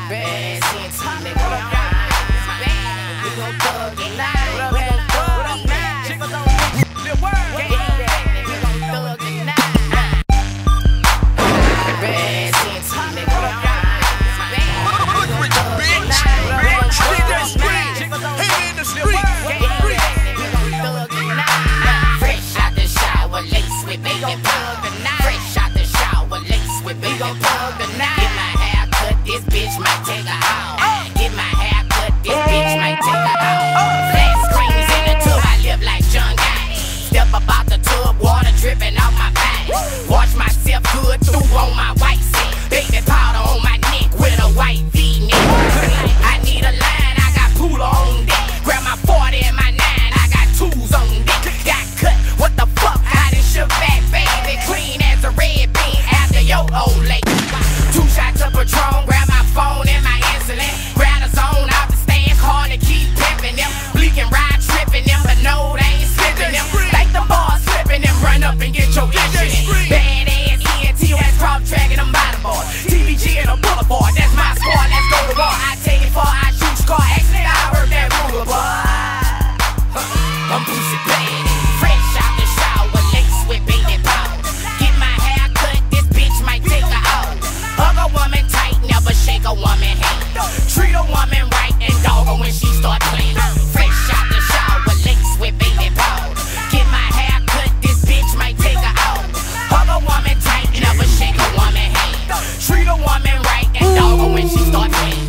bad sense, nigga. We gon' thug it now. We gon' thug it now. We gon' thug it now. Bad sense, nigga. Fresh out the shower, lace with baby powder. Fresh out the shower, lace with baby powder. Get my hair cut, this bitch might take her out. Get my hair cut, this bitch might take her out. Flat screens in the tub, I live like John Gotti. Step up out the tub, water dripping off my body. Wash myself good through on my white set. Baby powder on my neck with a white V-neck. I need a line, I got Poola on deck. Grab my 40 and my 9, I got tools on deck. Got cut, what the fuck? I done shook back, baby. Clean as a red bean after your old lady. 2 shots of Patron, grab my phone and my insulin. Grab the zone out the stand, call and keep pimping them. Bleaking ride, tripping them, but no, they ain't slipping them. Like the ball slipping them, run up and get your insurance. Badass ENT, that's crop tracking them by the board. TBG and a boulevard, that's my squad, let's go to war. I take it far, I shoot your car, actually I heard that ruler, boy. I'm pussy bad, fresh out the shower, lace with baby powder. Get my hair cut, this bitch might take her out. Hug a woman tight, never shake a woman hand. Treat a woman right and dog her when she start playing. Fresh out the shower, lace with baby powder. Get my hair cut, this bitch might take her out. Hug a woman tight, never shake a woman hand. Treat a woman right and dog her when she start playing.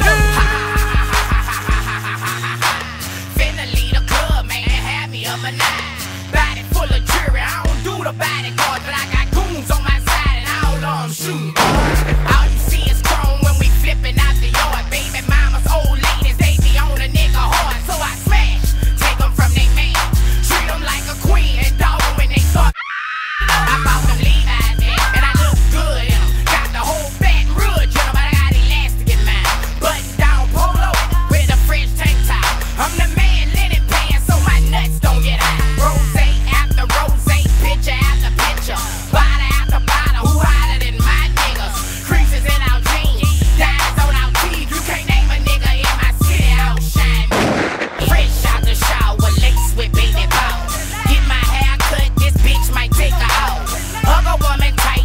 Finna lead a club, man, have me up a night. Body full of jury, I don't do the bodyguard, but I got goons on my side and all of them shooting. All you see is chrome when we flipping out the yard. Baby mama's old ladies, they be on a nigga hard. So I smash, take them from they man. Treat them like a queen and dog them when they start. I bought them Levi's.